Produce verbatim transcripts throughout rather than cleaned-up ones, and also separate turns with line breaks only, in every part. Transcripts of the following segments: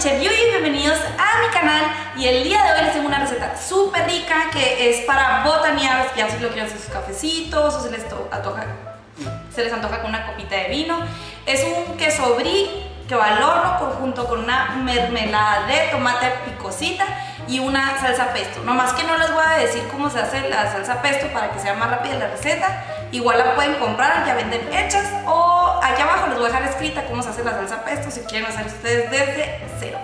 Chef Yui, bienvenidos a mi canal y el día de hoy les tengo una receta súper rica que es para botanear, ya si lo quieren hacer sus cafecitos o se les antoja, se les antoja con una copita de vino. Es un queso brie que va al horno junto con una mermelada de tomate picosita y una salsa pesto. Nomás que no les voy a decir cómo se hace la salsa pesto para que sea más rápida la receta. Igual la pueden comprar, ya venden hechas, o aquí abajo les voy a dejar escrita cómo se hace la salsa pesto si quieren hacer ustedes desde cero.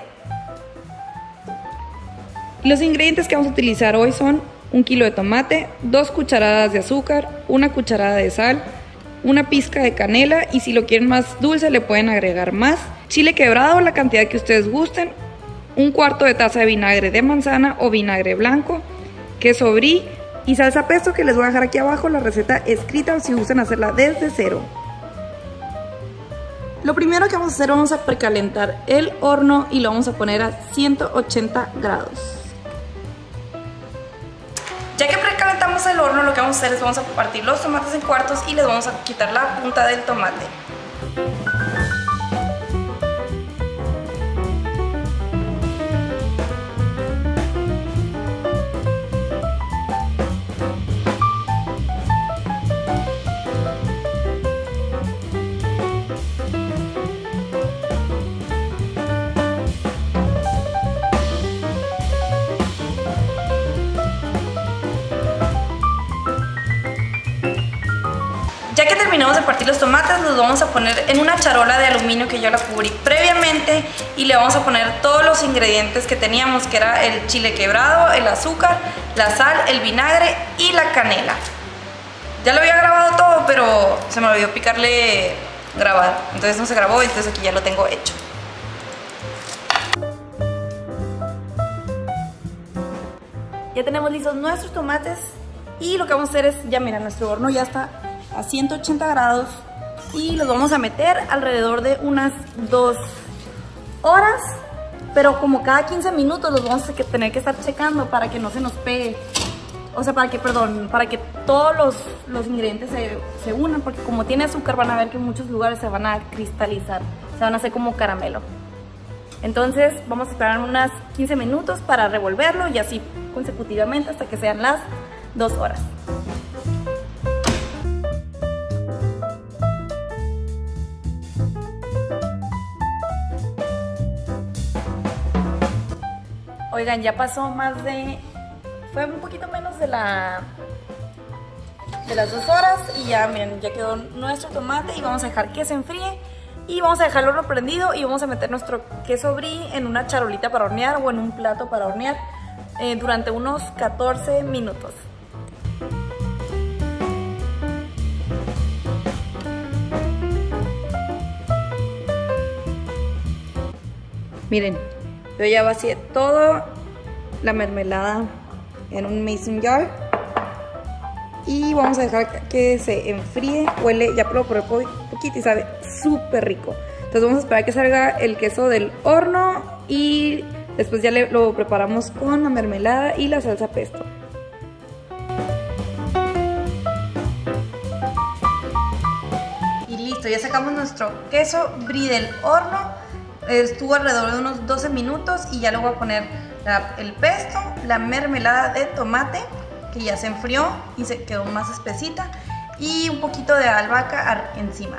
Los ingredientes que vamos a utilizar hoy son un kilo de tomate, dos cucharadas de azúcar, una cucharada de sal, una pizca de canela y si lo quieren más dulce le pueden agregar más, chile quebrado, la cantidad que ustedes gusten, un cuarto de taza de vinagre de manzana o vinagre blanco, queso brie y salsa pesto que les voy a dejar aquí abajo la receta escrita si gustan hacerla desde cero. Lo primero que vamos a hacer, vamos a precalentar el horno y lo vamos a poner a ciento ochenta grados.
Ya que precalentamos el horno, lo que vamos a hacer es vamos a partir los tomates en cuartos y les vamos a quitar la punta del tomate. Ya que terminamos de partir los tomates, los vamos a poner en una charola de aluminio que yo la cubrí previamente y le vamos a poner todos los ingredientes que teníamos, que era el chile quebrado, el azúcar, la sal, el vinagre y la canela. Ya lo había grabado todo, pero se me olvidó picarle grabar, entonces no se grabó, entonces aquí ya lo tengo hecho. Ya tenemos listos nuestros tomates y lo que vamos a hacer es, ya mira, nuestro horno ya está a ciento ochenta grados y los vamos a meter alrededor de unas dos horas, pero como cada quince minutos los vamos a tener que estar checando para que no se nos pegue, o sea, para que, perdón, para que todos los, los ingredientes se, se unan, porque como tiene azúcar van a ver que en muchos lugares se van a cristalizar, se van a hacer como caramelo. Entonces vamos a esperar unas quince minutos para revolverlo y así consecutivamente hasta que sean las dos horas. Oigan, ya pasó más de, fue un poquito menos de la de las dos horas y ya miren, ya quedó nuestro tomate y vamos a dejar que se enfríe y vamos a dejar el horno prendido y vamos a meter nuestro queso brie en una charolita para hornear o en un plato para hornear eh, durante unos catorce minutos.
Miren, yo ya vacié toda la mermelada en un mason jar y vamos a dejar que se enfríe. Huele, ya probé por un poquito y sabe súper rico. Entonces vamos a esperar que salga el queso del horno y después ya le, lo preparamos con la mermelada y la salsa pesto.
Y listo, ya sacamos nuestro queso brie del horno. Estuvo alrededor de unos doce minutos y ya le voy a poner la, el pesto, la mermelada de tomate que ya se enfrió y se quedó más espesita y un poquito de albahaca encima.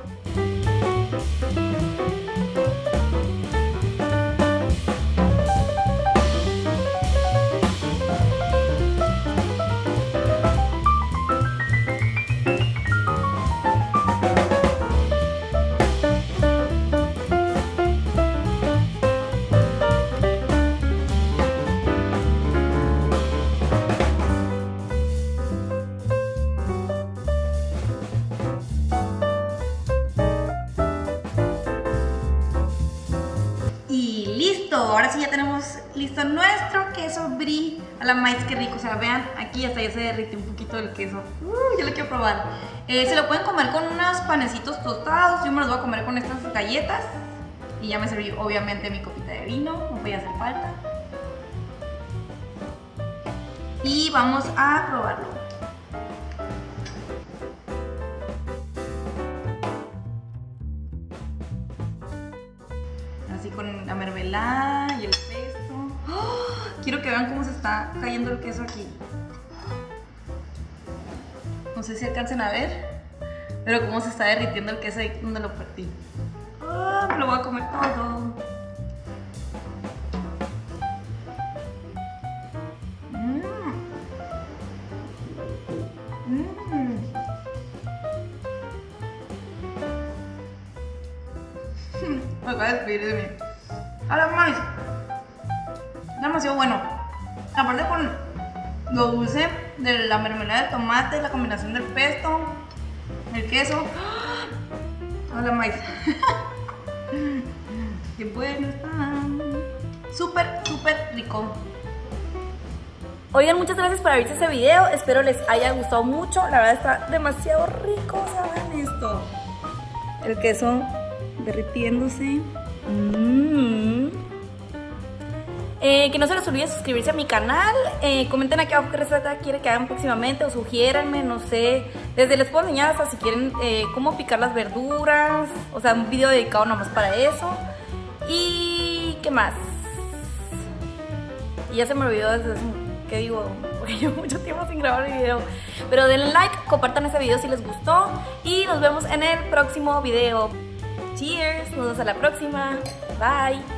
Ahora sí ya tenemos listo nuestro queso brie a la maíz, que rico, o sea, vean, aquí hasta ya se derritió un poquito del queso, uh, ya lo quiero probar. Eh, se lo pueden comer con unos panecitos tostados, yo me los voy a comer con estas galletas y ya me serví obviamente mi copita de vino, no voy a hacer falta. Y vamos a probarlo. Así con la mermelada mermelada y el pesto. ¡Oh! Quiero que vean cómo se está cayendo el queso aquí. No sé si alcancen a ver, pero cómo se está derritiendo el queso ahí donde lo partí. ¡Oh! Me lo voy a comer todo. Mmm. Mmm. Me acabo de despedir de mí. Ahora más. Demasiado bueno. Aparte con lo dulce de la mermelada de tomate, la combinación del pesto, el queso. Hola maíz. Qué bueno está. Súper, súper rico. Oigan, muchas gracias por haber visto este video. Espero les haya gustado mucho. La verdad está demasiado rico. ¿Saben esto? El queso derritiéndose. Mmm. Eh, que no se les olvide suscribirse a mi canal. Eh, comenten aquí abajo qué receta quieren que hagan próximamente o sugiéranme, no sé. Desde les puedo enseñar hasta si quieren eh, cómo picar las verduras. O sea, un video dedicado nomás para eso. Y ¿qué más? Y ya se me olvidó desde ¿qué digo? Porque llevo mucho tiempo sin grabar el video. Pero denle like, compartan ese video si les gustó. Y nos vemos en el próximo video. Cheers, nos vemos a la próxima. Bye.